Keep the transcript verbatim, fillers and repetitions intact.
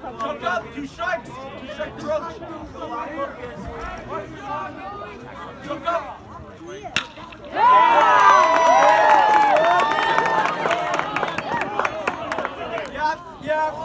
Jump up, two strikes. Two strike the roach. Jump up.